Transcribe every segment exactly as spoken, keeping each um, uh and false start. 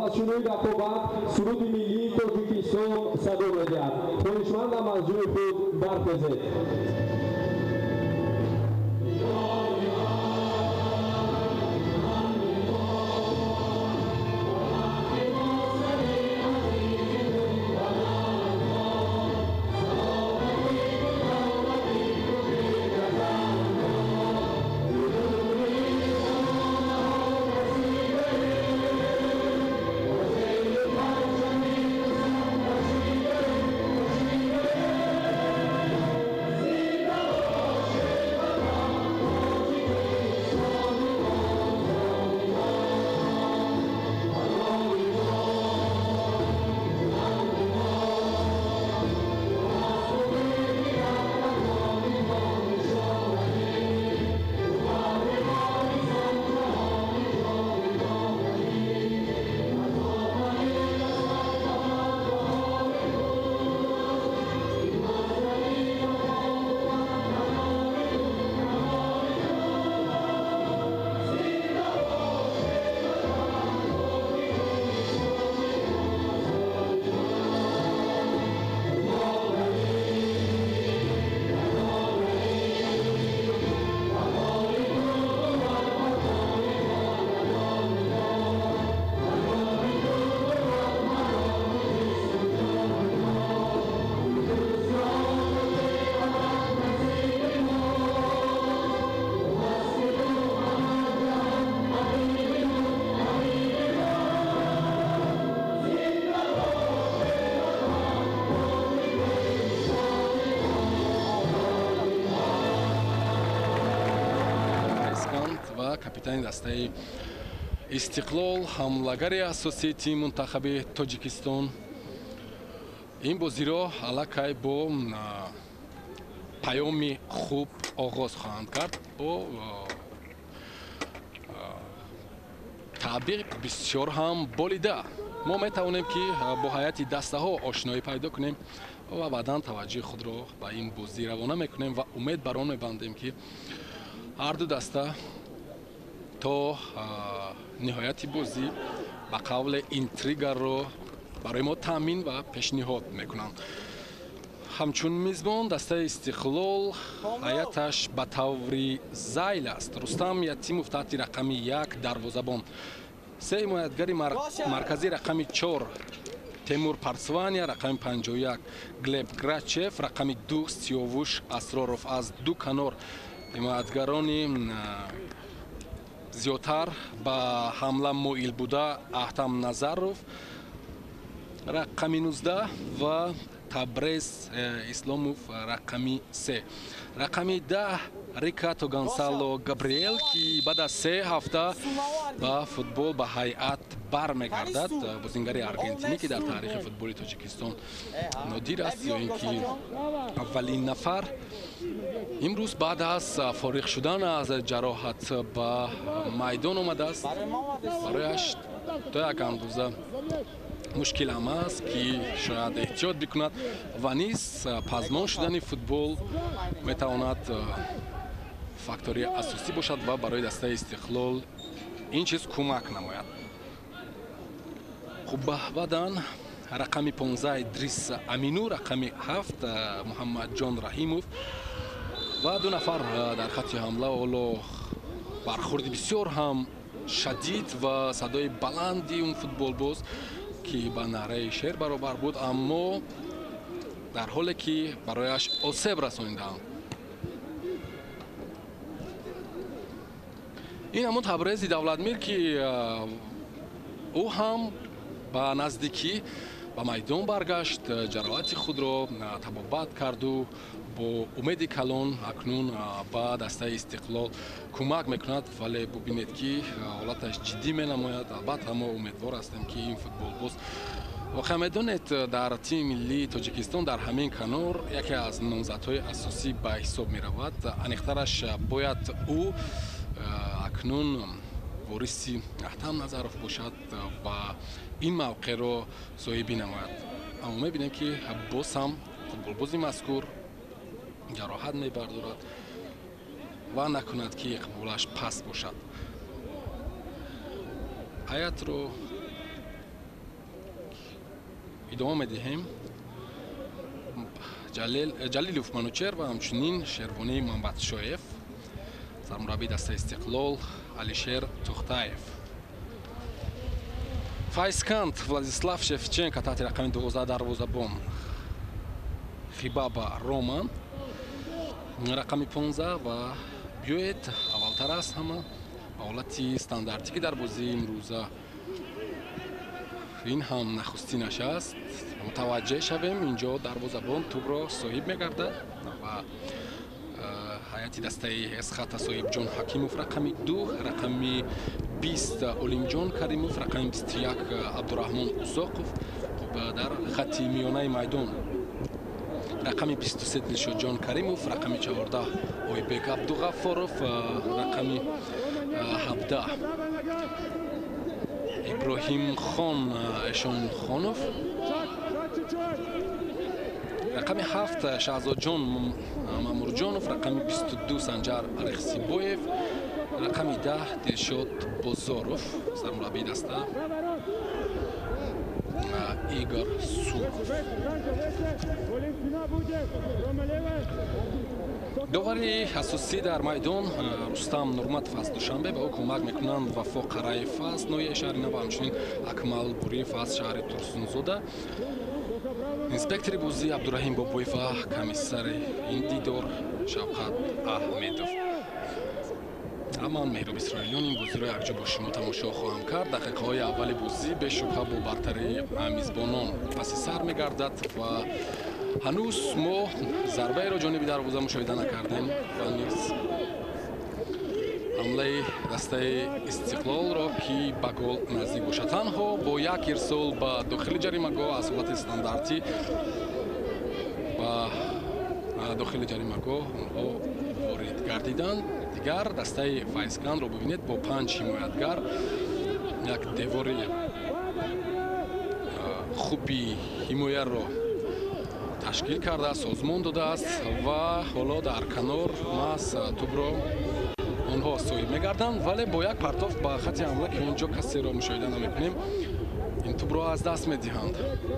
شروع رقابت سرود ملی تاجیکستان صدا می‌دهد. دانشمندان از جای خود برخیزید. капитани дастаи истиқлол ҳамлагари асосии тими мунтахаби тоҷикистон ин бозиро аллакай бо паёми хуб оғоз хоҳанд кард бо таъбиқ бисёр ҳам болида. мо метавонем ки бо ҳайати дастаҳо ошноӣ пайдо кунем ва баъдан таваҷҷӯҳи худро ба ин бозӣ равона мекунем ва умед бар он мебандем ки ҳар ду даста то ниҳояти бозӣ ба қавле интригаро барои мо таъмин ва пешниҳод мекунанд. ҳамчун мизбон дастаи истиқлол ҳайаташ ба таври зайл аст. рустам ятимов таҳти рақами як дарвозабон, се ҳимоятгари марказӣ рақами чор темур парсвания, рақами панҷоҳу як глеб грачев, рақами ду сиёвуш асроров. Аз ду канор ҳимоятгарони зиёдтар ба ҳамла моил буда аҳтам назаров, рақами нуздаҳ ва табрез исломов рақами се. Рақами даҳ рикато гонсало габриэл ки баъд аз се ҳафта ба футбол ба ҳайат бармегардад. бозингари аргентинӣ ки дар таърихи футболи тоҷикистон нодир аст, ё ин ки аввалин нафар имрӯз баъд аз фориғ шудан аз ҷароҳат ба майдон омадааст. барояш то як андоза мушкил ҳам аст ки шояд эҳтиёт бикунад ва низ пазмон шудани футбол метавонад фактори асосӣ бошад ва барои дастаи истиқлол ин чиз кӯмак намояд. хуб баъдан рақами понздаҳ идрис амину, рақами ҳафт муҳаммадҷон раҳимов ва ду нафар дар хатти ҳамла. ҳоло бархурди бисёр ҳам шадид ва садои баланди он футболбоз ки ба наъраи шер баробар буд, аммо дар ҳоле ки барояш осеб расонидаанд. ин ҳамон табрези давлатмир ки ӯ ҳам ба наздикӣ ба майдон баргашт, ҷароҳати худро табобат карду бо умеди калон акнун ба дастаи истиқлол кӯмак мекунад, вале бубинед ки ҳолаташ ҷиддӣ менамояд. албатта мо умедвор ҳастем ки ин футболбоз воқеан медонед дар тими миллии тоҷикистон дар ҳамин канор яке аз номзадҳои асосӣ ба ҳисоб меравад. аниқтараш бояд ӯ акнун вориси аҳтам назаров бошад ва ин мавқеъро соҳибӣ намояд. аммо мебинем ки боз ҳам футболбози мазкур ҷароҳат мебардорад ва накунад ки иқболаш паст бошад. ҳайатро идома медиҳем. ҷалилов манучер ва ҳамчунин шервонии мамбатшоев, сармураббии дастаи Истиқлол Алишер Тухтаев. Файсканд Владислав Шевченко таҳти рақами дувоздаҳ дарвозабон. Хибаба Роман рақами понздаҳ ва биёед аввалтар аз ҳама ба ҳолати стандартӣ ки дар бозии имрӯза ин ҳам нахустинаш аст. Мутаваҷҷеҳ шавем, инҷо дарвозабон тӯбро соҳиб мегардад ва ҳайати дастаи Эсхата Соҳибҷон Ҳакимов рақами ду, рақами бист Олимҷон Каримов, рақами бисту як Абдураҳмон Усоқов дар хатти миёнаи майдон. Рақами бисту се Дилшодҷон Каримов, рақами чаҳордаҳ Ойбек Абдуғаффоров, рақами ҳабдаҳ Иброҳимхон Эшонхонов, рақами ҳафт Шаҳзодҷон Мамурҷонов, рақами бисту ду Санҷар Рехсибоев, рақами даҳ Дилшод Бозоров, сармураббии даста Игор Сухов. довари асосӣ дар майдон Рустам Нурматов аст. Душанбе ба ӯ кӯмак мекунанд Вафо Қараев аст, ноҳияи шаҳри Нав, ҳамчунин Акмал Буриев аст, шаҳри Турсунзода. инспектори бозӣ Абдураҳим Бобоев ва комиссари ин дидор Шавқат Аҳмедов. ман Меҳроб Исроилиён ин бозиро якҷо бо шумо тамошо хоҳам кард. Дақиқаҳои аввали бозӣ бешубҳа бо бартарии мизбонон паси сар мегардад ва ҳанӯз мо зарбаеро ҷониби дарвоза мушоҳида накардем ва низ ҳамлаи дастаи Истиқлолро ки ба гол наздик бошад. Танҳо бо як ирсол ба дохили ҷаримагоҳ аз ҳолати стандартӣ ба дохили ҷаримагоҳ онҳо ворид гардиданд. Дигар дастаи Файскандро бибинед бо панҷ ҳимоятгар як девори хуби ҳимояро ташкил карда созмон додааст ва ҳоло дар канор мас тӯбро онҳо соҳиб мегарданд, вале бо як партоф ба хати ҳамла ки онҷо касеро мушоҳида намекунем, ин тӯбро аз даст медиҳанд.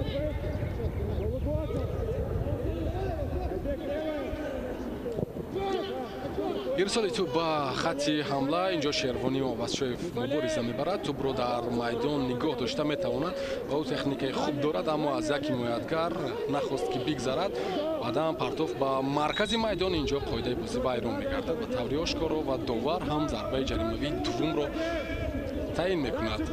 ирсоли тӯб ба хати ҳамла, инҷо Шервони Мобашшоев мубориза мебарад. тӯбро дар майдон нигоҳ дошта метавонад ва ӯ техникаи хуб дорад, аммо аз як ҳимоятгар нахост ки бигзарад. баъдан партоф ба маркази майдон, инҷо қоидаи бозӣ вайрон мегардад ба таври ошкоро ва довар ҳам зарбаи ҷаримавии дуввумро таъин мекунад.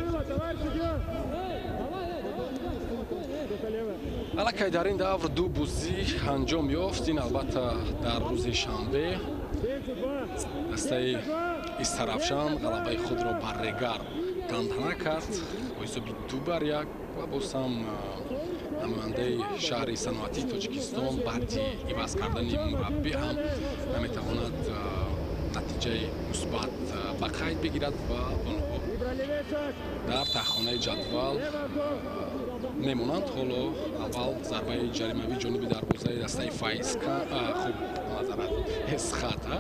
аллакай дар ин давр ду бозӣ анҷом ёфт. ин албатта дар рӯзи шанбе дастаи Истаравшан ғалабаи худро бар Регар тантана кард бо ҳисоби ду бар як ва боз ҳам намояндаи шаҳри саноатии Тоҷикистон баъди иваз кардани мураббӣ ҳам наметавонад натиҷаи мусбат ба қайд бигирад ва онҳо дар таххонаи ҷадвал мемонанд. ҳоло аввал зарбаи ҷаримавӣ ҷониби дарвозаи дастаи Файска хуб мазарат Эсхата.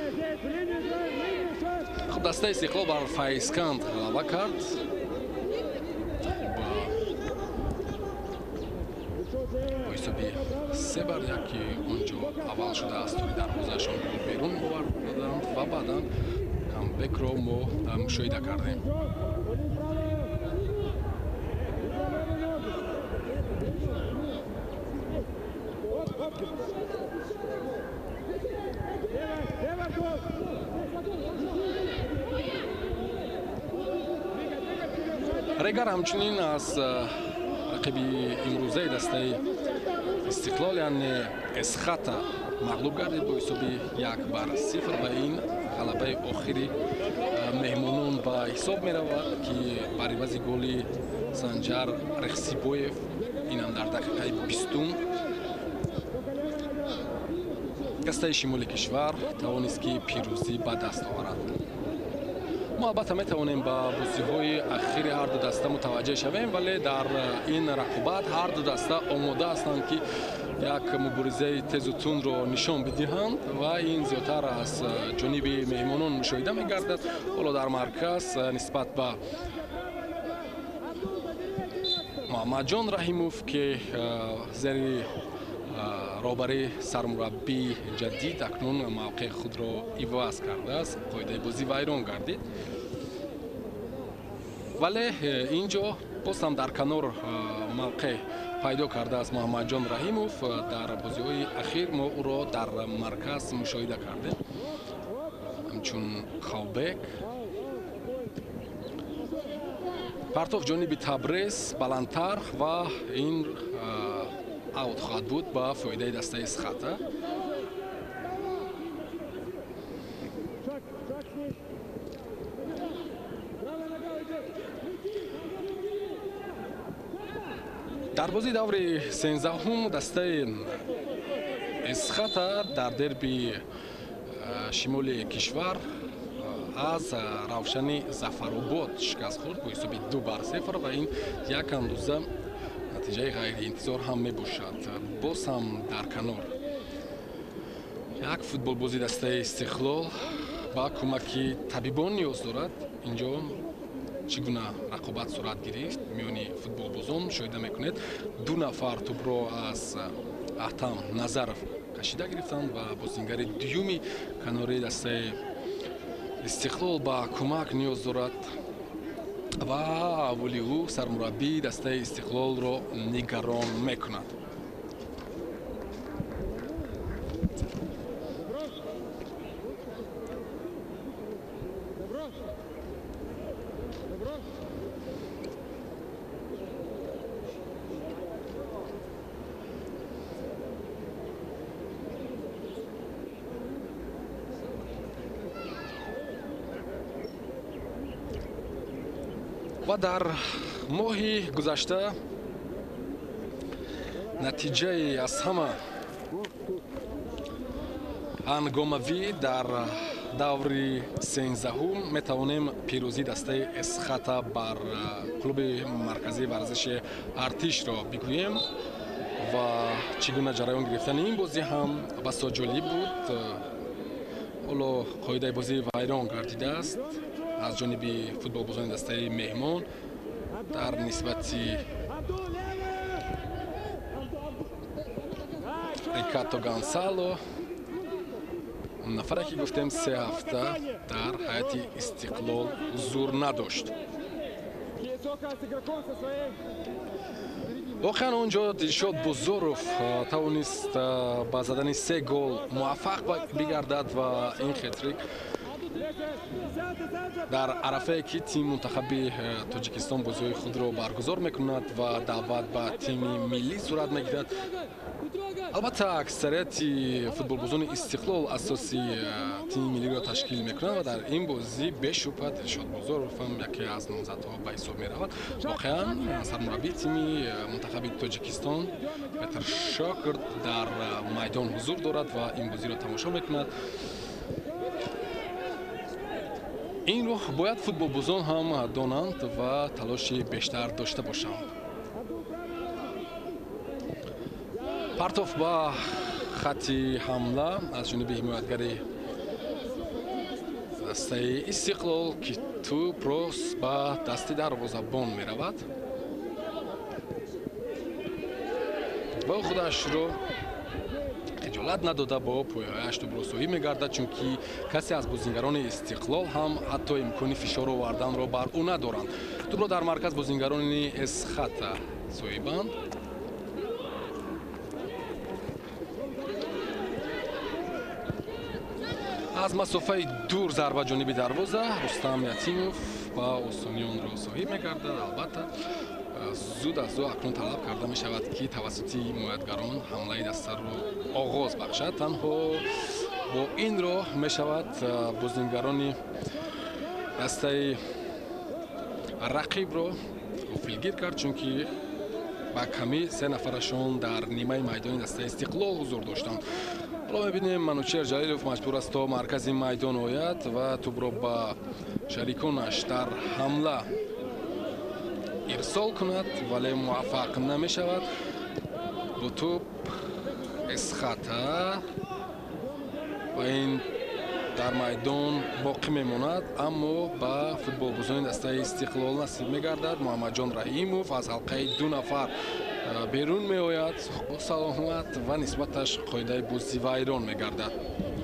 хуб дастаи Истиқлол бар Файсканд ғалаба кард. бо ҳисоби се бар як ки онҷо аввал шудааст тури дарвозаашон берун оварданд ва баъдан камбекро мо мушоҳида кардем. Регар ҳамчунин аз рақиби имрӯзаи дастаи Истиқлол яъне Эсхата мағлуб гардид бо ҳисоби як бар сифр ва ин ғалабаи охири меҳмонон ба ҳисоб меравад ки бар ивази голи Санҷар Рехсибоев инам дар дақиқаи бистум дастаи шимоли кишвар тавонист ки пирӯзӣ ба даст оварад. мо албатта метавонем ба бозиҳои ахири ҳарду даста мутаваҷҷеҳ шавем, вале дар ин рақобат ҳарду даста омода ҳастанд ки як муборизаи тезу тунро нишон бидиҳанд ва ин зиёдтар аз ҷониби меҳмонон мушоҳида мегардад. ҳоло дар марказ нисбат ба муҳаммадҷон раҳимов ки зери роҳбари сармураббии ҷадид акнун мавқеъ худро иваз кардааст. қоидаи бозӣ вайрон гардид, вале инҷо боз ҳам дар канор мавқеъ пайдо кардааст муҳаммадҷон раҳимов. дар бозиҳои ахир мо ӯро дар марказ мушоҳида кардем ҳамчун хавбек. партов ҷониби Табрез баландтар ва ин аут хоҳад буд ба фоидаи дастаи Схата. дар бозии даври сенздаҳум дастаи Схата дар дерби шимоли кишвар аз Равшани Зафаробод шикаст хӯрд бо ҳисоби ду бар сифр ва ин як андоза натиҷаи ғайриинтизор ҳам мебошад. боз ҳам дар канор як футболбози дастаи Истиқлол ба кӯмаки табибон ниёз дорад. инҷо чӣ гуна рақобат сурат гирифт миёни футболбозон мушоҳида мекунед. ду нафар тӯбро аз Аҳтам Назаров кашида гирифтанд ва бозингари дуюми канори дастаи Истиқлол ба кӯмак ниёз дорад ва аввали ӯ сармураббии дастаи Истиқлолро нигарон мекунад. ва дар моҳи гузашта натиҷаи аз ҳама ҳангомавӣ дар даври сенздаҳум метавонем пирӯзии дастаи Схата бар клуби марказии варзиши Артишро бигӯем ва чӣ гуна ҷараён гирифтани ин бозӣ ҳам басо ҷолиб буд. ҳоло қоидаи бозӣ вайрон гардидааст аз ҷониби футболбозони дастаи меҳмон дар нисбати Рикардо Гонсало, нафаре ки гуфтем се ҳафта дар ҳайати Истиқлол ҳузур надошт. воқеан онҷо Дилшод Бузуров тавонист ба задани се гол муваффақ бигардад ва ин хетрик дар арафае ки тими мунтахаби Тоҷикистон бозиҳои худро баргузор мекунад ва даъват ба тими миллӣ сурат мегирад. албатта аксарияти футболбозони Истиқлол асоси тими миллиро ташкил мекунанд ва дар ин бозӣ бешубҳа Дилшод Бузуров ҳам яке аз номзадҳо ба ҳисоб меравад. воқеан сармураббии тими мунтахаби Тоҷикистон Петр Шокирд дар майдон ҳузур дорад ва ин бозиро тамошо мекунад. инро бояд футболбозон ҳам донанд ва талоши бештар дошта бошанд. партов ба хатти ҳамла аз ҷониби ҳимоятгари дастаи Истиқлол ки тӯбро ба дасти дарвозабон меравад ва худашро иҷолат надода бо пояҳояш тӯбро соҳиб мегардад, чунки касе аз бозингарони Истиқлол ҳам ҳатто имкони фишор оварданро бар ӯ надоранд. тӯбро дар марказ бозингарони Схата соҳибанд. аз масофаи дур зарба ҷониби дарвоза Рустам Ятимов ба осонӣ онро соҳиб мегардад. албатта зуд аз зуд акнун талаб карда мешавад ки тавассути ҳимоятгарон ҳамлаи дастаро оғоз бахшад. танҳо бо ин роҳ мешавад бозингарони дастаи рақибро ғофилгир кард, чунки ба камӣ се нафарашон дар нимаи майдони дастаи Истиқлол ҳузур доштанд. ҳоло мебинем Манучер Ҷалилов маҷбур аст то маркази майдон ояд ва тӯбро ба шариконаш дар ҳамла ирсол кунад, вале муваффақ намешавад. бо тӯб Схата ва ин дар майдон боқӣ мемонад, аммо ба футболбозони дастаи Истиқлол насиб мегардад. Муҳаммадҷон Раимов аз ҳалқаи ду нафар берун меояд бо саломат ва нисбаташ қоидаи бозӣ вайрон мегардад.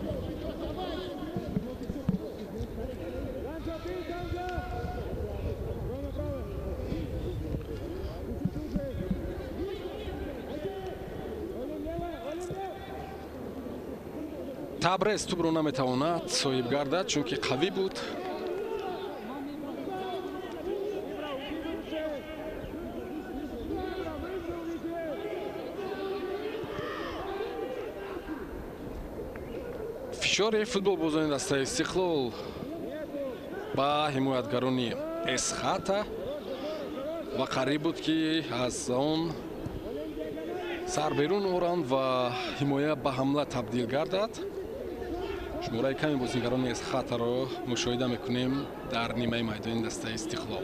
Табрез тӯбро наметавонад соҳиб гардад, чунки қавӣ буд. фишори футболбозони дастаи Истиқлол ба ҳимоятгарони Эсхата ва қариб буд ки аз он сар берун оранд ва ҳимоя ба ҳамла табдил гардад. шумораи ками бозигарони Эсхатаро мушоҳида мекунем дар нимаи майдони дастаи Истиқлол.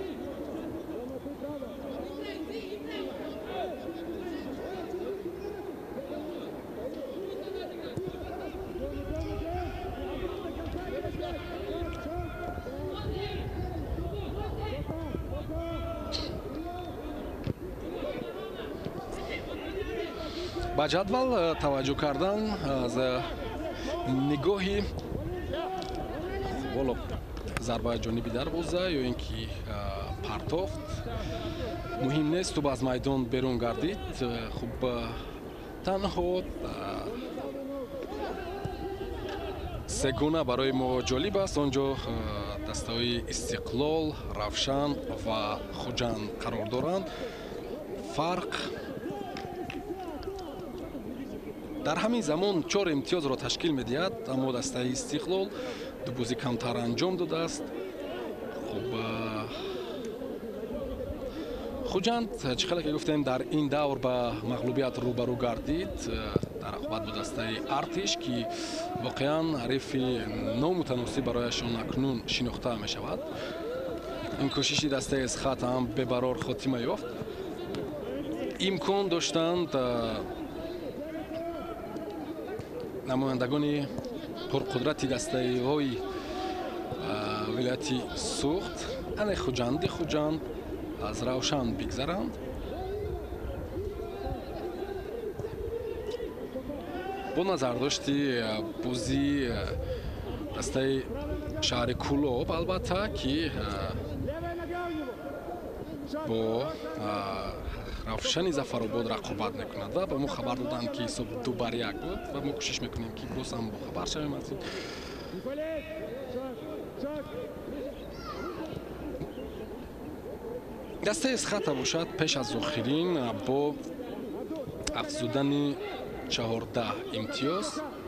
ба ҷадвал таваҷҷӯҳ кардан аз нигоҳи боло зарбаи ҷониби дарвоза ё ин ки партофт муҳим нест. тӯб аз майдон берун гардид. хуб танҳо се гуна барои мо ҷолиб аст. он ҷо дастаҳои Истиқлол, Равшан ва Хуҷанд қарор доранд. фарқ дар ҳамин замон чор имтиёзро ташкил медиҳад, аммо дастаи Истиқлол ду бозӣ камтар анҷом додааст. хуб Хуҷанд чӣ хеле ки гуфтем дар ин давр ба мағлубият рӯбарӯ гардид дар ақибат бо дастаи Артиш ки воқеан ҳарифи номутаносиб барояшон акнун шинохта мешавад. ин кӯшиши дастаи Эсхата ҳам бебарор хотима ёфт. имкон доштанд намояндагони пурқудрати дастаиҳои вилояти Суғд ане Хуҷанди Хуҷанд аз Равшан бигзаранд. бо назардошти бозӣ дастаи шаҳри Кӯлоб албатта ки бо Равшани Зафаробод рақобат мекунад ва ба мо хабар доданд ки ҳисоб ду бар як буд ва мо кӯшиш мекунем ки боз ҳам бохабар шавем аз ин. дастаи Эсхата бошад пеш аз охирин бо афзудани чаҳордаҳ имтиёз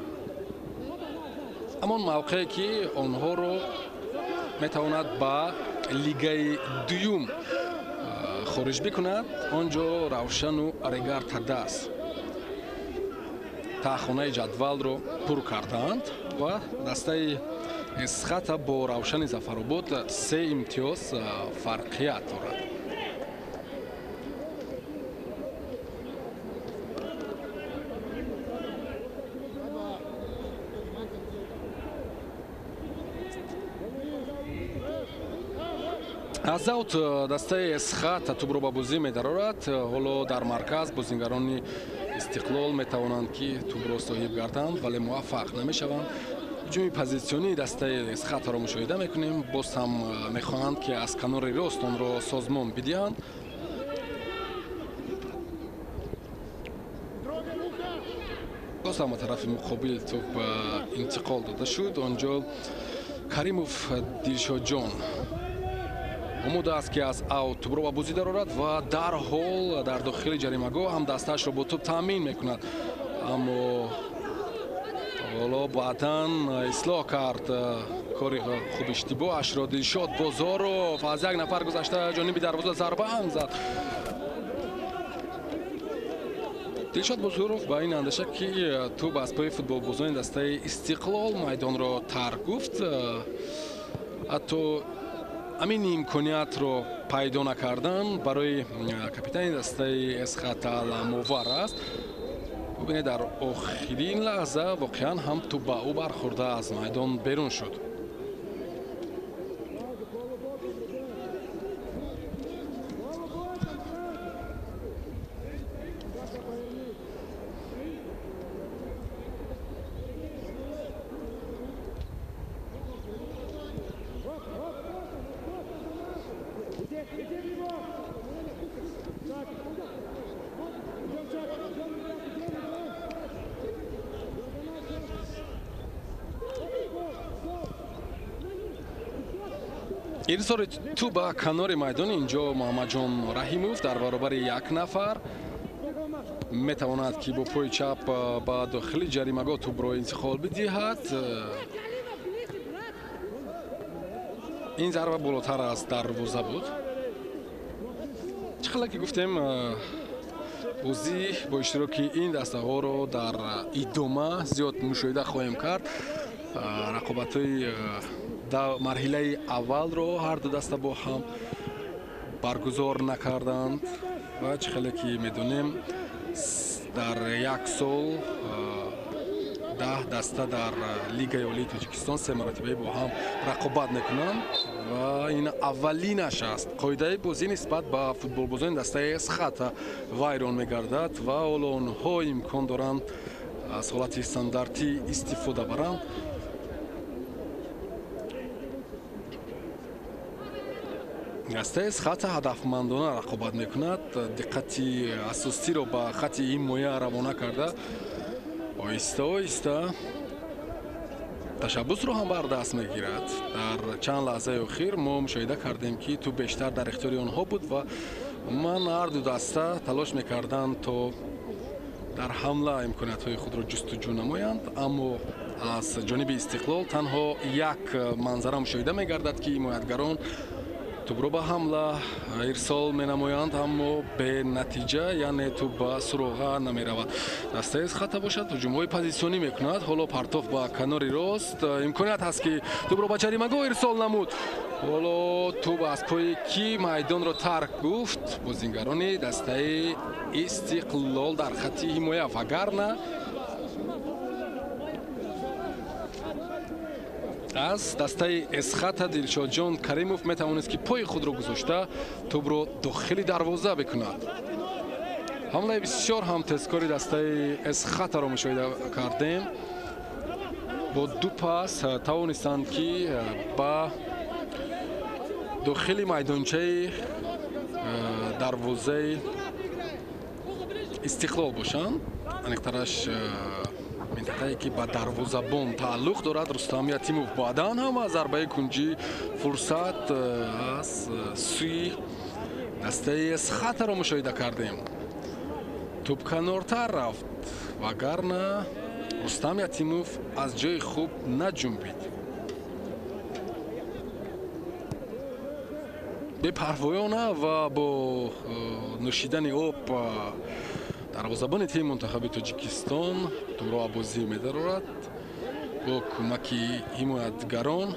ҳамон мавқее ки онҳоро метавонад ба лигаи дуюм خارج بکند. آنجا روشن و ریگار تداس تا خانه جدول رو پر کردند و دسته اسخط با روشن زفرآباد سه امتیاز فرقیت دارد. از اوت دسته اسخط توپ رو با بازی می‌دارد. حالا در مرکز بازیگران استقلال می‌توانند که توپ رو صاحب گردند ولی موفق نمی‌شوند. هجوم پوزیشنی دسته اسخط را مشاهده می‌کنیم. باز هم می‌خواهند که از کنار راست آن را سازمان بدهند. باز هم طرف مقابل توپ انتقال داده شد. آنجا کریموف دیلشاد جان омода аст ки аз аут тӯбро ба бозӣ дарорад ва дарҳол дар дохили ҷаримагоҳ ҳам дастаашро бо тӯб таъмин мекунад. аммо ҳоло баъдан ислоҳ кард кори хуб иштибоҳашро. Дилшод Бозоров аз як нафар гузашта ҷониби дарвоза зарба ҳам зад. Дилшод Бозоров ба ин андеша ки тӯб аз пои футболбозони дастаи Истиқлол майдонро тарк гуфт. ҳатто амин имкониятро пайдо накардан барои капитани дастаи Эсхат аламовар аст. ببینید در آخرین لحظه واقعا هم تو با او برخورده از میدان بیرون شد. ارسال تو با کنار میدان اینجا محمدجان رحیموف در برابر یک نفر میتواند که با پای چپ با داخل جریمه توپ را انتقال بدهد. این ضربه بالاتر از دروازه بود. چقدر که گفتیم بازی با اشتراک این دسته ها رو در ادامه زیاد مشاهده خواهیم کرد. رقابت های در مرحله اول رو هر دو دسته با هم برگزار نکردند و چقدر که میدونیم در یک سال ده دسته در لیگ عالی تاجیکستان سه مرتبه با هم رقابت میکنند و این اولینش است. قاعده بازی نسبت به فوتبال بازان دسته اسخط ویران میگردد و حالا آنها امکان دارند از حالت استانداردی استفاده برند. دسته اسخط هدفمندانه رقابت میکند. دقتی اساسی را به خط حمایه روانه کرده آهسته آهسته تشبث رو هم بر دست میگیرد. در چند لحظه اخیر ما مشاهده کردیم که تو بیشتر در اختیار آنها بود و من هر دو دسته تلاش میکردند تا در حمله امکانیت های خود را جستجو نمایند، اما از جانب استقلال تنها یک منظره مشاهده میگردد که حمایتگران توپ رو به حمله ارسال می نمایند اما به نتیجه، یعنی توپ به سراغ نمی رود. دسته از خط باشد هجوم‌های پوزیشنی می کند. حالا پرتاف با کنار راست امکانیت هست که توپ رو به جریمه‌گاه ارسال نمود. حالا توپ از پای کی میدان را ترک گفت بازیگران دسته استقلال در خط حمایه، وگرنه از دسته اسخط دلشاد جان کریموف میتوانست که پای خود را گذاشته توپ را داخل دروازه بکند. حمله بسیار هم تذکاری دسته اسخط را مشاهده کردیم. با دو پاس توانستند که با داخل میدانچه دروازه استقلال باشند. انکترش منطقه‌ای که با دروازه‌بان تعلق دارد رستم یتیموف بعداً هم از ضربه کنجی فرصت از سوی دسته اسخط را مشاهده کردیم. توپ کنارتر رفت وگرنه رستم یتیموف از جای خوب نجنبید. بپروایانه و با نوشیدن آب دروازه‌بان تیم منتخب تاجیکستان توپ را بازی می‌دارد با کمک حمایتگران.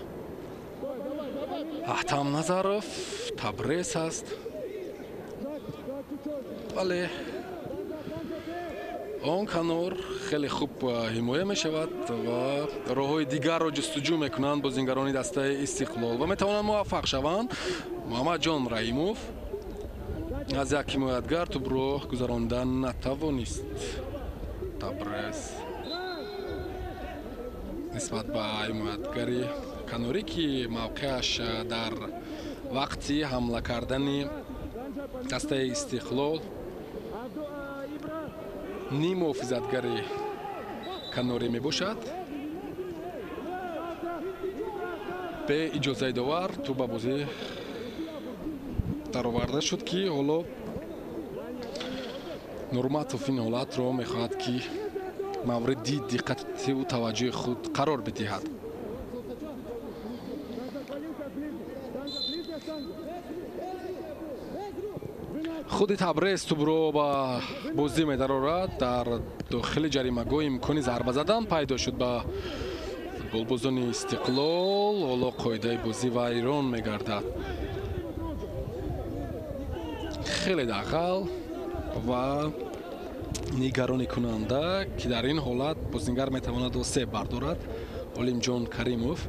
احتم نظروف تبریز است، ولی آن کنار خیلی خوب حمایه می شود و راه‌های دیگر را جستجو میکنند بازیگران دسته استقلال و میتوانند موفق شوند. محمدجان رحیموف از یک حمایتگر توپ را گذراندن نتوانست. تبریز نسبت به حمایتگری کناری که موقعش در وقتی حمله کردن دسته استقلال نیم محافظتگری کناری می باشد، به اجازه داور تو به بازی در آورده شد که حالا نورماتوف این حالت را می خواهد که مورد دقت و توجه خود قرار بدهد. خود تبریز توپ را با بازی می درآورد. در داخل جریمه‌گاه امکان ضربه زدن پیدا شد به فوتبالبازان استقلال. حالا قاعده بازی ویران می گردد. خیلی داخل و нигаронӣ кунанда, ки дар ин ҳолат бозингар метавонад се бардорад. Олимҷон Каримов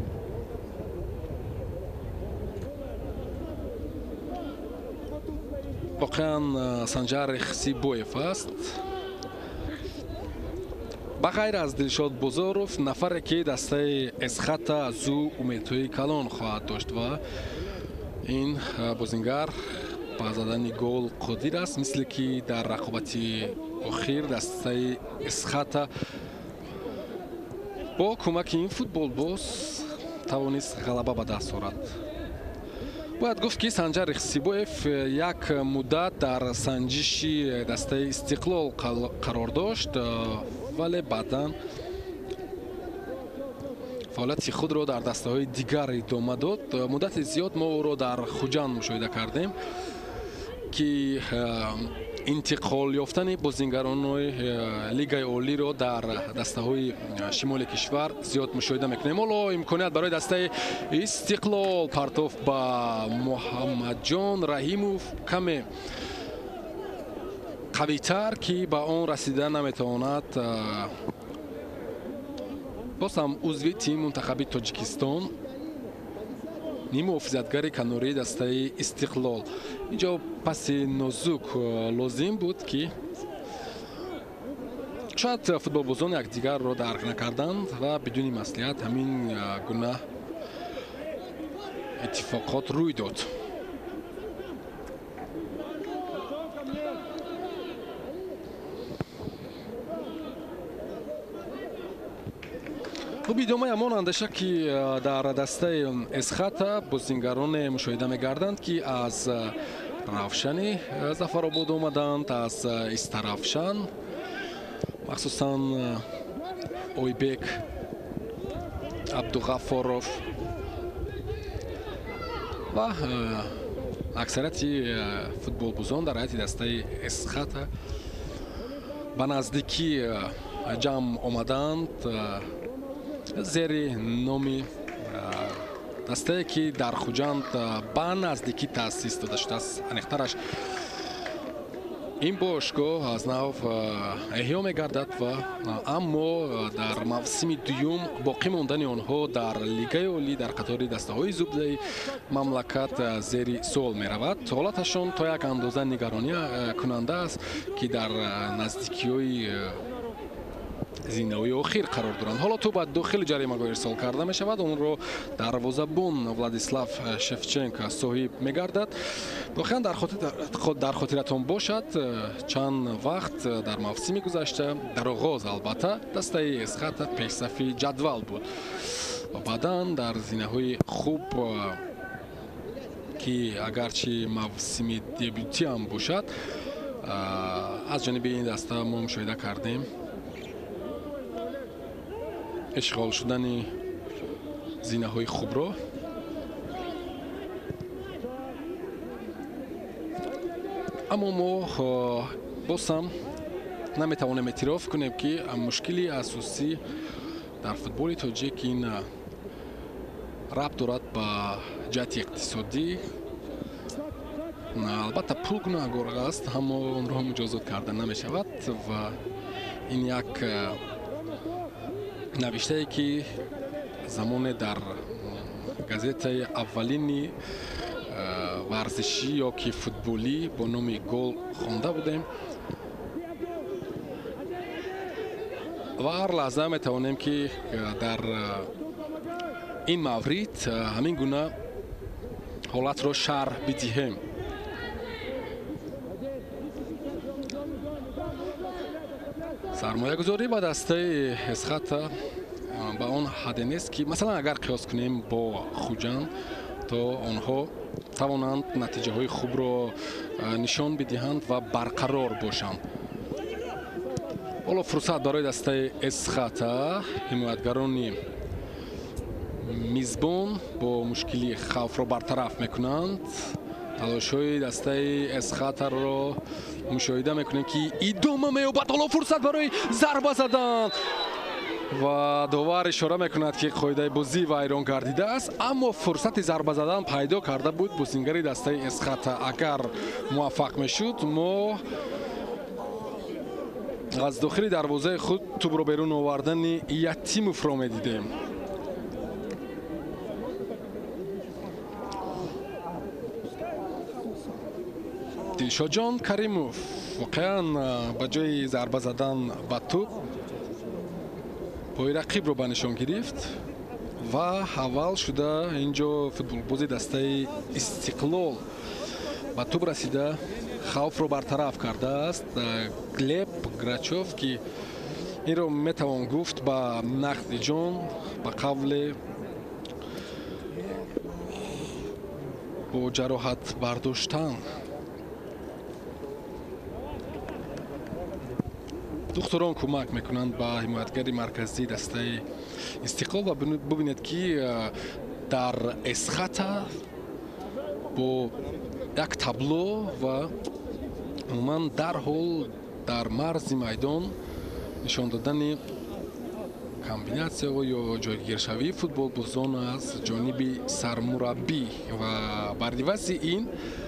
воқеан Санҷар Хисибоев аст. ба ғайр аз Дилшод Бозоров, нафаре ки дастаи эсхата аз ӯ умедҳои калон хоҳад дошт ва ин бозингар ба задани гол қодир аст, мисли ки дар рақобати охир дастаи эсхата бо кӯмаки ин футболбоз тавонист ғалаба ба даст орад. бояд гуфт ки Санҷар Хисибоев як муддат дар санҷиши дастаи Истиқлол қарор дошт, вале баъдан фаъолияти худро дар дастаҳои дигар идома дод. муддати зиёд мо ӯро дар Хуҷанд мушоҳида кардем ки интиқол ёфтани бозингарони лигаи олиро дар дастаҳои шимоли кишвар зиёд мушоҳида мекунем. ҳоло имконият барои дастаи Истиқлол партоф ба Муҳаммадҷон Раҳимов каме қавитар, ки ба он расида наметавонад. боз ҳам узви тими мунтахаби Тоҷикистон, муҳофизатгари канори дастаи Истиқлол. инҷо паси нозук лозим буд ки шояд футболбозон якдигарро дарк накарданд ва бидуни маслиҳат ҳамин гуна иттифоқот рӯй дод. идома ҳамон андеша ки дар дастаи эсхата бозингароне мушоҳида мегарданд ки аз Равшани Зафаробод омаданд, аз Истаравшан, махсусан Ойбек Абдуғаффоров ва аксарияти футболбозон дар ҳайати дастаи эсхата ба наздикӣ ҷамъ омаданд зери номи дастае ки дар Хуҷанд ба наздикӣ таъсис дода шудааст. аниқтараш ин бошгоҳ аз нав эҳё мегардад ва аммо дар мавсими дуюм боқӣ мондани онҳо дар лигаи олӣ дар қатори дастаҳои зубдаи мамлакат зери суол меравад. ҳолаташон то як андоза нигаронкунанда аст ки дар наздикиҳои зинаҳои охир қарор доранд. ҳоло ту ба дохили ҷаримагоҳ ирсол карда мешавад. онро дарвозабон Владислав Шевченко соҳиб мегардад. воқеан дар хотиратон бошад, чанд вақт дар мавсими гузашта, дар оғоз албатта, дастаи эсхата пешсафи ҷадвал буд. баъдан дар зинаҳои хуб ки агарчи мавсими дебютӣ ҳам бошад, аз ҷониби ин даста мо мушоҳида кардем ишғол шудани зинаҳои хубро. аммо мо боз ҳам наметавонем эътироф кунем ки мушкили асосӣ дар футболи тоҷик ин рабт дорад ба ҷиҳати иқтисодӣ. албатта пул гунаҳгор аст, аммо онро муҷозот карда намешавад ва ин як навиштае ки замоне дар газетаи аввалини варзишӣ ё ки футболӣ бо номи Гол хонда будем ва ҳар лаҳза метавонем ки дар ин маврид ҳамин гуна ҳолатро шарҳ бидиҳем. сармоягузорӣ ба дастаи эсхата ба он ҳадде нест ки масалан агар қиёс кунем бо Хуҷанд, то онҳо тавонанд натиҷаҳои хубро нишон бидиҳанд ва барқарор бошанд. ҳоло фурсат барои дастаи эсхата, ҳимоятгарони мизбон бо мушкили хавфро бартараф мекунанд. талошҳои дастаи эсхатаро мушоҳида мекунем ки идома меёбад. ҳоло фурсат барои зарба задан ва довар ишора мекунад ки қоидаи бозӣ вайрон гардидааст, аммо фурсати зарба задан пайдо карда буд бозингари дастаи эсхата. агар муваффақ мешуд, мо аз дохили дарвозаи худ тӯбро берун овардани Ятимовро медидем. Дилшодҷон Каримов воқеан ба ҷои зарба задан ба тӯб пои рақибро ба нишон гирифт ва аввал шуда инҷо футболбози дастаи Истиқлол ба тӯб расида хавфро бартараф кардааст. Глеб Грачев ки инро метавон гуфт ба нақди ҷон ба қавле бо ҷароҳат бардоштан. духтурон кӯмак мекунанд ба ҳимоятгари марказии дастаи Истиқлол ва бубинед ки дар эсхата бо як табло ва умуман дарҳол дар марзи майдон нишон додани комбинатсияҳо ё ҷойгиршавии футболбозон аз ҷониби сармураббӣ ва бардиваси ин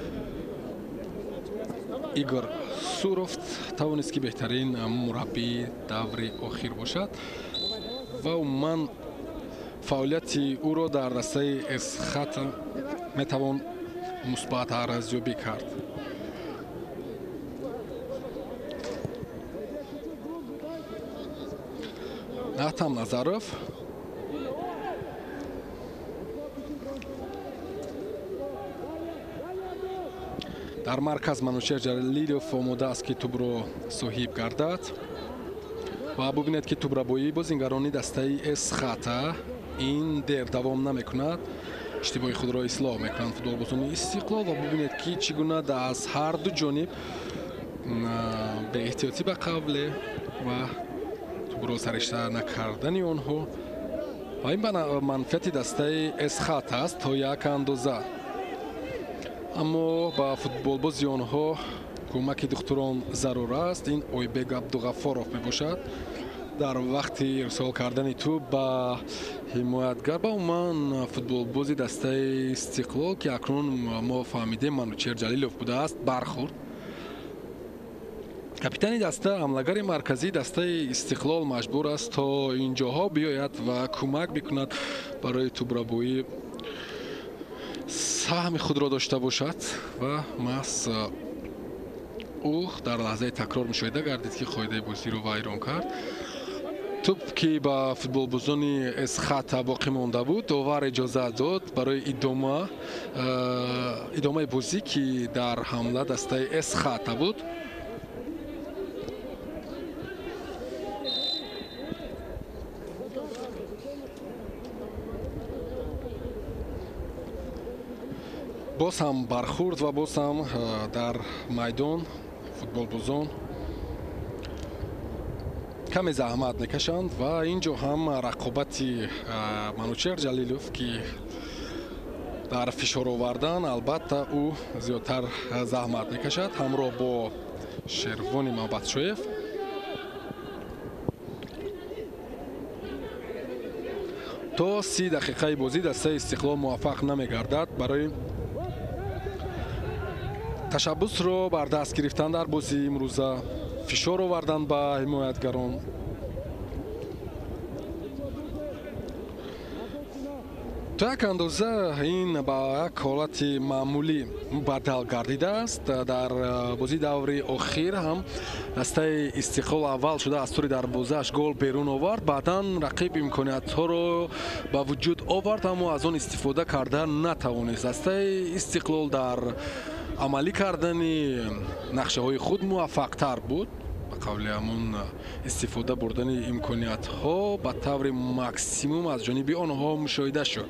Игор Суров тавонист ки беҳтарин мураббии даври охир бошад ва умуман фаъолияти ӯро дар дастаи эсхата метавон мусбат арзёбӣ кард. Атам Назаров дар марказ Манучер Ҷалилов омодааст ки тӯбро соҳиб гардад ва бубинед ки тӯбрабоии бозингарони дастаи эсхата ин дер давом намекунад. иштибоҳи худро ислоҳ мекунанд футболбозони Истиқлол ва бубинед ки чӣ гуна аз ҳар ду ҷониб беэҳтиётӣ ба қавле ва тӯбро саришта накардани онҳо ва ин ба манфиати дастаи эсхат аст то як андоза. аммо ба футболбози онҳо кӯмаки духтурон зарур аст. ин Ойбек Абдуғаффоров мебошад дар вақти ирсол кардани тӯб ба ҳимоятгар ба умуман футболбози дастаи Истиқлол ки акнун мо фаҳмидем Манучер Ҷалилов будааст бархӯрд. капитани даста ҳамлагари марказии дастаи Истиқлол маҷбур аст то инҷоҳо биёяд ва кӯмак бикунад барои тӯбрабоӣ саҳми худро дошта бошад ва маҳз ӯ дар лаҳзаи такрор мушоҳида гардид ки қоидаи бозиро вайрон кард. тӯб ки ба футболбозони эсхата боқӣ монда буд, довар иҷоза дод барои идома идомаи бозӣ ки дар ҳамла дастаи эсхата буд. боз ҳам бархӯрд ва боз ҳам дар майдон футболбозон каме заҳмат мекашанд ва инҷо ҳам рақобати Манучер Ҷалилов ки дар фишор овардан албатта ӯ зиёдтар заҳмат мекашад ҳамроҳ бо Шервони Мавбатшоев. то си дақиқаи бозӣ дастаи Истиқлол муваффақ намегардад барои ташаббусро бар даст гирифтан дар бозии имрӯза, фишор овардан ба ҳимоятгарон. то як андоза ин ба як ҳолати маъмулӣ бадал гардидааст. дар бозии даври охир ҳам дастаи Истиқлол аввал шуда аз тури дарвозааш гол берун овард, баъдан рақиб имкониятҳоро ба вуҷуд овард, аммо аз он истифода карда натавонист. дастаи Истиқлол дар амалӣ кардани нақшаҳои худ муваффақтар буд. ба қавли ҳамон истифода бурдани имкониятҳо ба таври максимум аз ҷониби онҳо мушоҳида шуд.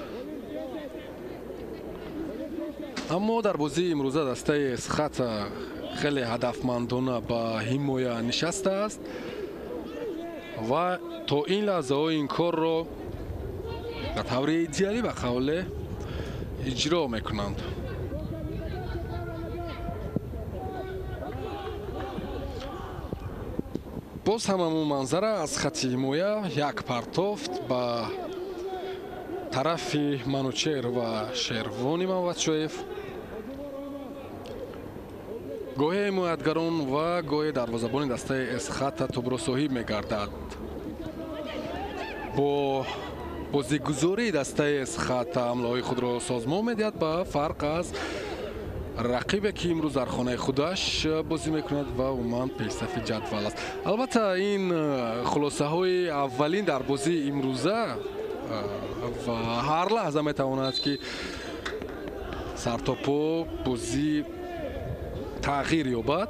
аммо дар бозии имрӯза дастаи эсхата хеле ҳадафмандона ба ҳимоя нишастааст ва то ин лаҳзаҳо ин корро ба таври идеалӣ ба қавле иҷро мекунанд. боз ҳам ҳамон манзара аз хати ҳимоя як партофт ба тарафи Манучер ва Шервони Мавбатшоев. گوهی حمایتگران و گوهی دروازه‌بان دسته اسخات توبرو صاحب می‌گردد. با بازیگزاری دسته اسخات حمله‌های خود را سازمان می‌دهد با فرق از رقیبی که امروز در خانه خودش بازی می‌کند و عموماً پیشرفت جدول است. البته این خلاصه‌های اولین در بازی امروزه و هر لحظه می‌تواند که سرتاپو بازی تغییر یابد.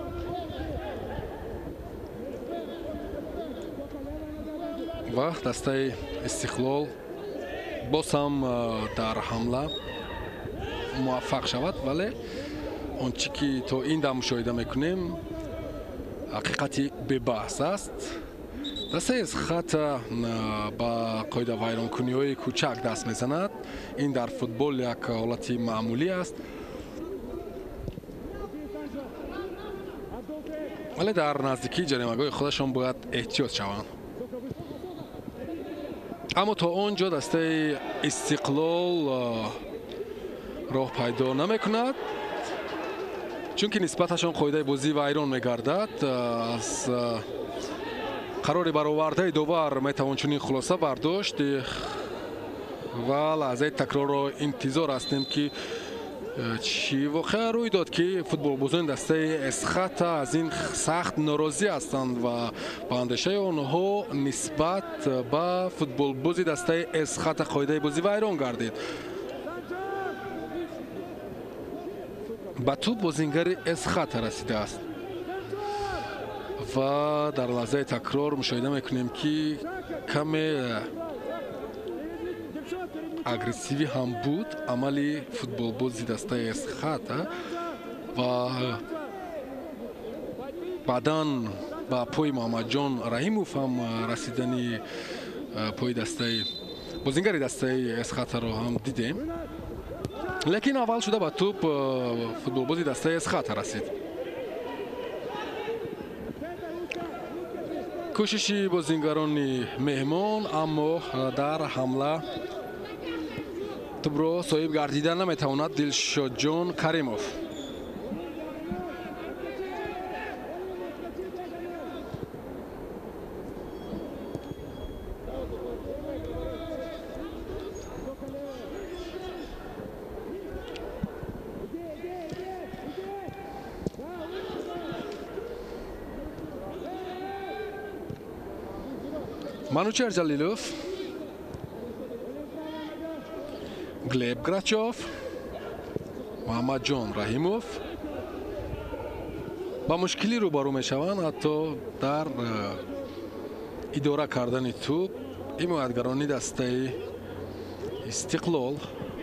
و دسته استقلال باز هم در حمله موفق شود، ولی آنچه که تا این دم مشاهده میکنیم حقیقتی ببحث است. دسته اسخات با قاعده ویرانکنی‌های کوچک دست میزند. این در فوتبال یک حالت معمولی است، ولی در نزدیکی جریمه‌گاه خودشان باید احتیاط شوند. اما تا آنجا دسته استقلال راه پیدا نمیکند، چون که نسبتشان قاعده بازی ویران میگردد. از قرار برآورده دوبار میتوان چنین خلاصه برداشت و لحظه تکرار را انتظار هستیم که چی واقعا روی داد که فوتبال بازان دسته اسخات از این سخت ناراضی هستند و با اندیشه آنها نسبت به فوتبال بازی دسته اسخات قاعده بازی ویران گردید. به توپ بازیگر اسخات رسیده است و در لحظه تکرار مشاهده میکنیم که کمی اگریسیوی هم بود عملی فوتبال بازی دسته اسخات و بعداً با پای محمد جان رحیموف هم رسیدنی پای دسته بازیگر دسته اسخات را هم دیدیم، لیکن اول شده با توپ فوتبال بازی دسته اسخات رسید. کوششی بازیگران مهمان اما در حمله توپ را صاحب گردیدن نمیتواند دلشاد جان کریموف. Манучер Жалилов, Глеб Грачев, Мухаммадҷон Раҳимов ба мушкилӣ рӯбарӯ мешаванд ҳатто дар идора кардани тӯб. ҳимоятгарони дастаи Истиқлол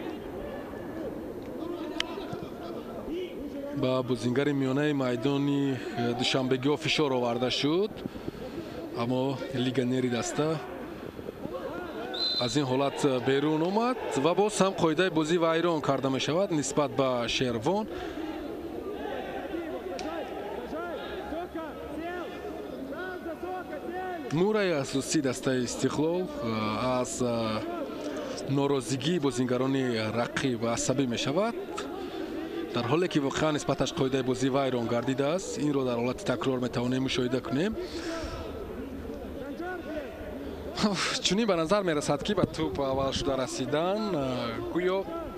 ба бозингари миёнаи майдони душанбегиҳо фишор оварда шуд, аммо легионери даста аз ин ҳолат берун омад ва боз ҳам қоидаи бозӣ вайрон карда мешавад нисбат ба Шервон. мураи асосии дастаи Истиқлол аз норозигии бозингарони рақиб асабӣ мешавад, дар ҳоле ки воқеан нисбаташ қоидаи бозӣ вайрон гардидааст. инро дар ҳолати такрор метавонем мушоҳида кунем. чунин ба назар мерасад ки ба тӯп аввал шуда расидан гӯё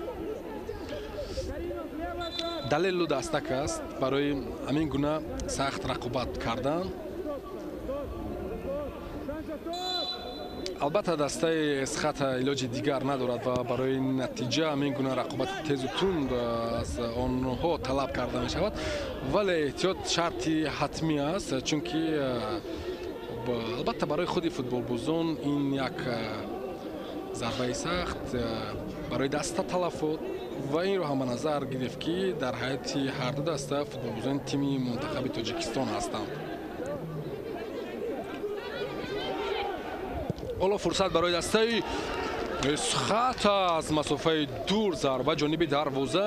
далелу дастак аст барои ҳамин гуна сахт рақобат кардан. албатта дастаи эсхата илоҷи дигар надорад ва барои натиҷа ҳамин гуна рақобати тезу тунд аз онҳо талаб карда мешавад, вале эҳтиёт шарти ҳатмӣ аст, чунки албатта барои худи футболбозон ин як зарбаи сахт барои даста талафот ва инро ҳам ба назар гирифт ки дар ҳайати ҳарду даста футболбозони тими мунтахаби тоҷикистон ҳастанд. ҳоло фурсат барои дастаи эсхат аз масофаи дур зарба ҷониби дарвоза.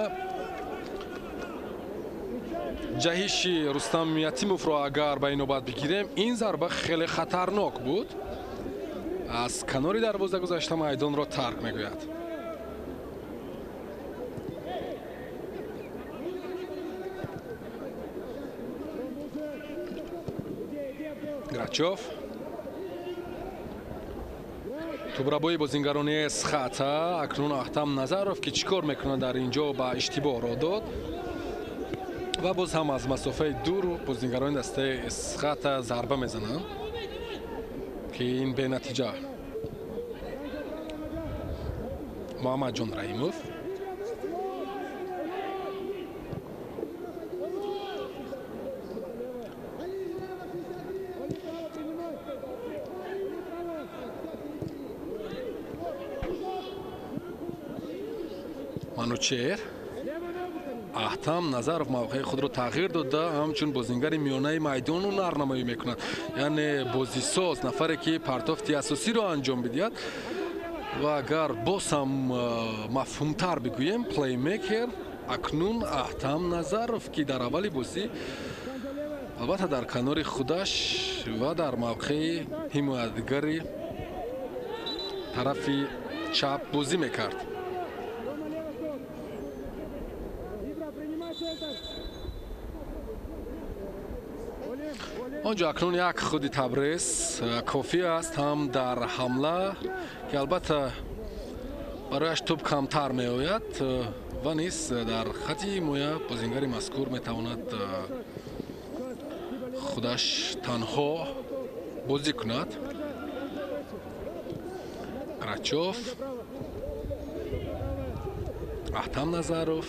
ҷаҳиши Рустам Ятимовро агар ба инобат бигирем, ин зарба хеле хатарнок буд. аз канори дарвоза гузашта майдонро тарк мегӯяд. Грачев. Тубрабои бозингарони Схата. Акнун Ахтам Назаров ки чикор мекунад дар инҷо ба иштибоҳ ро дод. Ва боз ҳам аз масофаи дур бозингарони дастаи Схата зарба мезананд ки ин бенатиҷа. Муҳаммадҷон Раимов. Манучер. Ахтам Назаров мавқеи худро тағйир дода ҳамчун бозингари миёнаи майдону нарнамоӣ мекунад. Яъне бозисоз, нафаре ки партофти асосиро анҷом бидиҳад. Ва агар боз ҳам мафҳумтар бигӯем, плеймекер акнун Ахтам Назаров ки дар аввали бозӣ албатта дар канори худаш ва дар мавқеи ҳимоятгари тарафи чап бозӣ мекард. онҷо акнун як худи Табрез кофӣ аст ҳам дар ҳамла ки албатта барояш тӯб камтар меояд ва низ дар хати ҳимоя бозингари мазкур метавонад худаш танҳо бозӣ кунад. Грачев. Ахтам Назаров.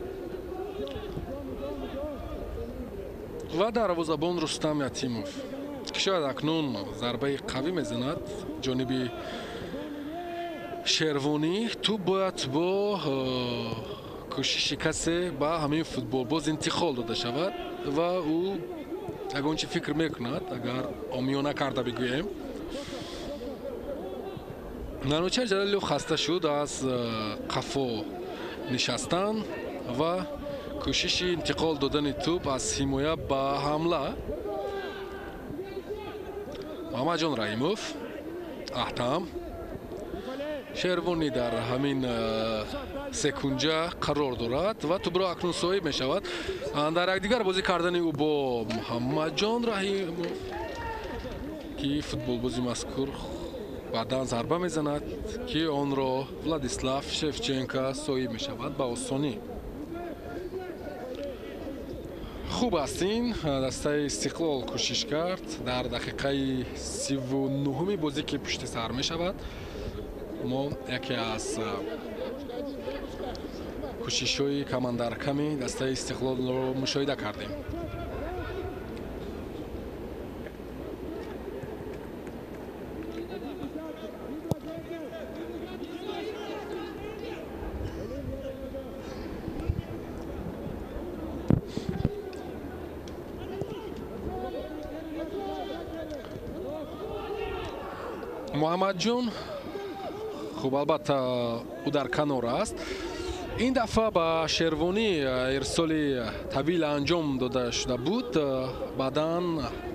ва дарвозабон Рустам Ятимов ки шояд акнун зарбаи қавӣ мезанад ҷониби Шервонӣ. ту бояд бо кӯшиши касе ба ҳамин футболбоз интиқол дода шавад ва ӯ ягон чи фикр мекунад, агар омиёна карда бигӯем. Манучер Ҷалилов хаста шуд аз қафо нишастан ва кӯшиши интиқол додани тӯб аз ҳимоя ба ҳамла. Муҳаммадҷон Раимов. Ахтам. Шервонӣ дар ҳамин секунҷа қарор дорад ва тӯбро акнун соҳиб мешавад. Дар якдигар бозӣ кардани ӯ бо Муҳаммадҷон Раимов ки футболбози мазкур баъдан зарба мезанад ки онро Владислав Шевченко соҳиб мешавад ба осонӣ. хуб астин дастаи Истиқлол кӯшиш кард дар дақиқаи сиву нӯҳуми бозӣ ки пушти сар мешавад. мо яке аз кӯшишҳои камандарками дастаи Истиқлолро мушоҳида кардем. Муҳаммадҷон хуб албатта ӯ дар канор аст. ин дафъа ба Шервонӣ ирсоли тавил анҷом дода шуда буд. баъдан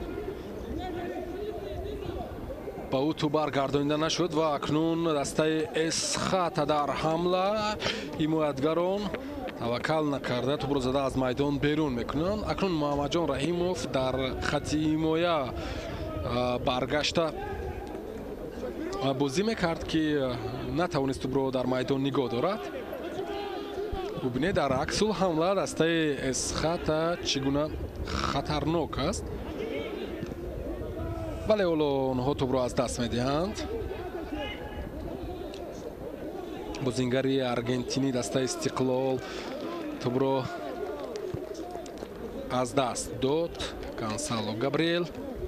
ба ӯ ту баргардонида нашуд ва акнун дастаи Эсхата дар ҳамла ҳимоятгарон таваккал накарда тӯбро зада аз майдон берун мекунанд. акнун Муҳаммадҷон Раимов дар хати ҳимоя баргашта бозӣ мекард ки натавонист тӯбро дар майдон нигоҳ дорад. бубинед дар аксул ҳамла дастаи Эсхата чӣ гуна хатарнок аст. вале ҳоло онҳо тӯбро аз даст медиҳанд. бозингари аргентинӣ дастаи Истиқлол тӯбро аз даст дод. Гонсало Габриэл.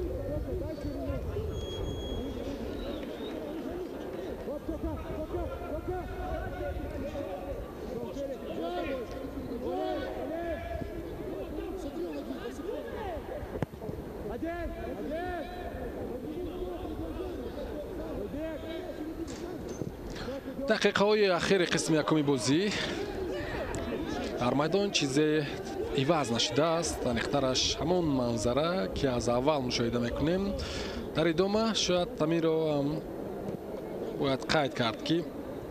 дақиқаҳои ахири қисми якуми бозӣ дар майдон чизе иваз нашудааст. аниқтараш ҳамон манзара ки аз аввал мушоҳида мекунем. дар идома шояд тамиро ҳам бояд қайд кард ки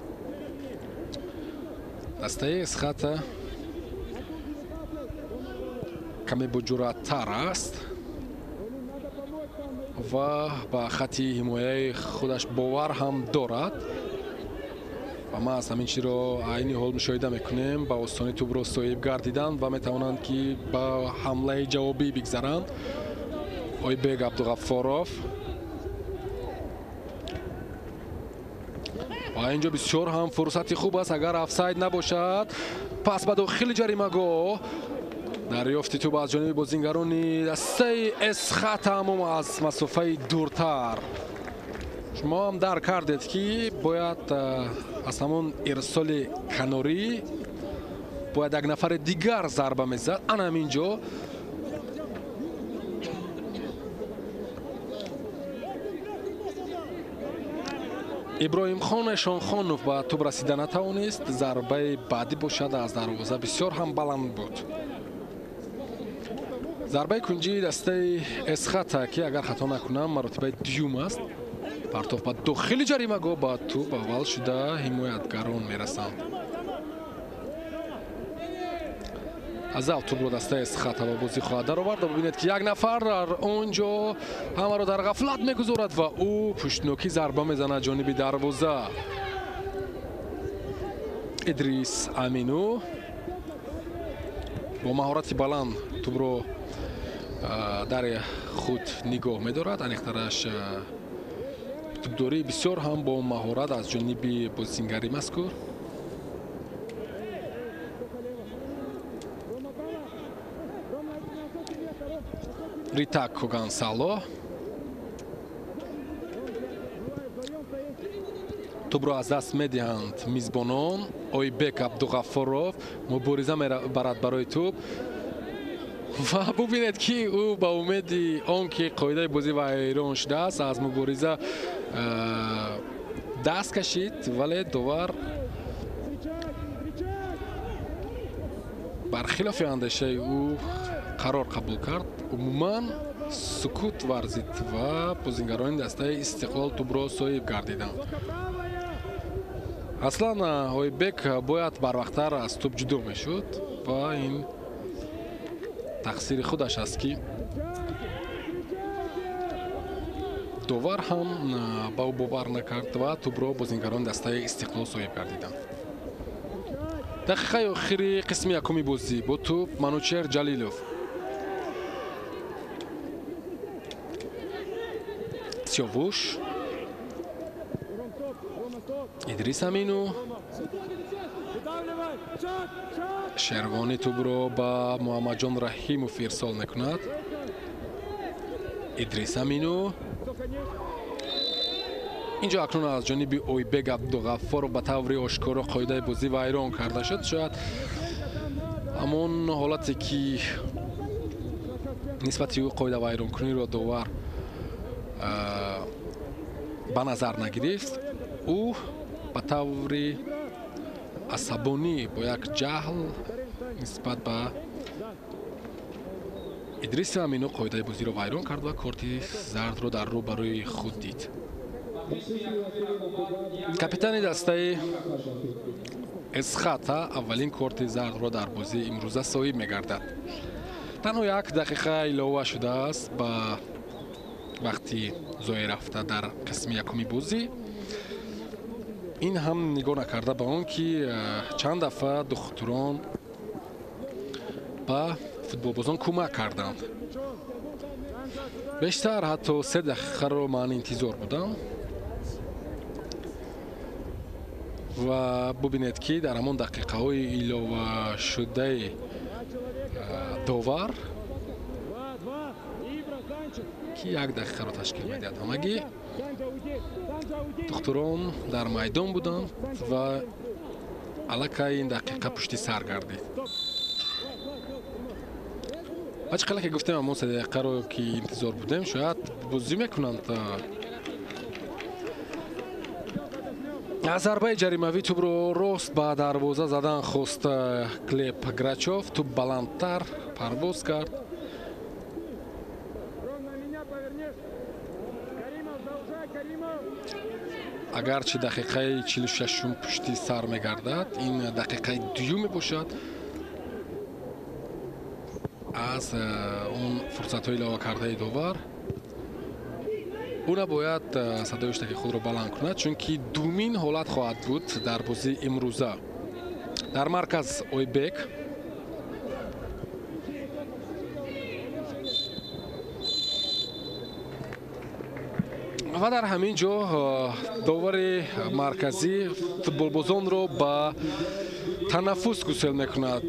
дастаи Эсхата каме боҷуръаттар аст. ва ба хати ҳимояи худаш бовар ҳам дорад. ва ма аз ҳамин чиро айни ҳол мушоҳида мекунем ба осонӣ тӯбро соҳиб гардидан ва метавонанд ки ба ҳамлаи ҷавобӣ бигзаранд. Ойбек Абдуғаффоров ва инҷо бисёр ҳам фурсати хуб аст агар офсайд набошад. Пас ба дохили ҷаримагоҳ дарёфти тӯб аз ҷониби бозингарони дастаи Эсхат аммо аз масофаи дуртар. шумо ҳам дарк кардед ки бояд аз ҳамон ирсоли канорӣ бояд як нафари дигар зарба мезад. ана ҳаминҷо иброҳимхон Эшонхонов ба тӯб расида натавонист. зарбаи баъдӣ бошад аз дарвоза бисёр ҳам баланд буд. зарбаи кунҷии дастаи Эсхата ки агар хато накунам маротибаи дуюм аст. партоф ба дохили ҷаримагоҳ ба тӯб аввал шуда ҳимоятгарон мерасанд. азал тӯбро дастаи Эсхата ба бозӣ хоҳад даровард. бубинед ки як нафар дар онҷо ҳамаро дар ғафлат мегузорад ва ӯ пуштнокӣ зарба мезанад ҷониби дарвоза. Идрис Амину бо маҳорати баланд тӯбро дар худ нигоҳ медорад. аниқтараш тӯбдории бисёр ҳам бо маҳорат аз ҷониби бозингари мазкур. Ритак Когансало тӯбро аз даст медиҳанд мизбонон. Ойбек Абдуғаффоров мубориза мебарад барои тӯб ва бубинед ки ӯ ба умеди он ки қоидаи бозӣ вайрон шудааст аз мубориза даст кашид, вале довар бархилофи андешаи ӯ қарор қабул кард. умуман сукут варзид ва бозингарони дастаи Истиқлол тӯбро соҳиб гардиданд. аслан Ойбек бояд барвақттар аз тӯб ҷудо мешуд ва ин тақсири худаш аст ки довар ҳам ба ӯ бовар накард ва тӯбро бозингарони дастаи Истиқлол соҳиб гардиданд. дақиқаи охири қисми якуми бозӣ бо тӯб Манучер Ҷалилов. Сиёвуш Идрис Амину Шервони тӯбро ба Муҳаммадҷон Раҳимов ирсол мекунад. Идрис Амину инҷо акнун аз ҷониби Ойбек Абдуғаффоров ба таври ошкоро қоидаи бозӣ вайрон карда шуд. шояд ҳамон ҳолате ки нисбати ӯ қоида вайронкуниро довар ба назар нагирифт. ӯ ба таври асабонӣ бо як ҷаҳл нисбат ба Идриси Амину қоидаи бозиро вайрон кард ва корти зардро дар рӯ барои худ дид. капитани дастаи Эсхата аввалин корти зардро дар бозии имрӯза соҳиб мегардад. танҳо як дақиқа илова шудааст ба вақти зои рафта дар қисми якуми бозӣ. ин ҳам нигоҳ накарда ба он ки чанд дафъа духтурон ба футболбозон кӯмак карданд. бештар ҳатто се дақиқаро ман интизор будам ва бубинед ки дар ҳамон дақиқаҳои иловашудаи довар ки як дақиқаро ташкил медиҳад. ҳамагӣ духтурон дар майдон буданд ва аллакай ин дақиқа пушти сар гардид. ҳач қала ки гуфтем ҳамон се дақиқаро ки интизор будем шояд бозӣ мекунанд. аз зарбаи ҷаримавӣ тӯбро рост ба дарвоза задан хост Глеб Грачев. тӯб баландтар парвоз кард. агарчи дақиқаи чилу шашум пушти сар мегардад, ин дақиқаи дуюм мебошад аз он фурсатҳои илова кардаи довар. ӯ набояд садои иштаки худро баланд кунад, чунки думин ҳолат хоҳад буд дар бозии имрӯза. Дар марказ Ойбек ва дар ҳамин ҷо довари марказӣ футболбозонро ба танаффус гусел мекунад.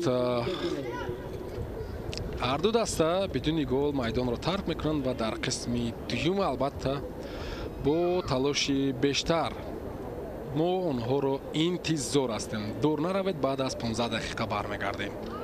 ҳарду даста бидуни гол майдонро тарк мекунанд ва дар қисми дуюм албатта бо талоши бештар мо онҳоро интизор ҳастем. Дур наравед, баъд аз понздаҳ дақиқа бармегардем.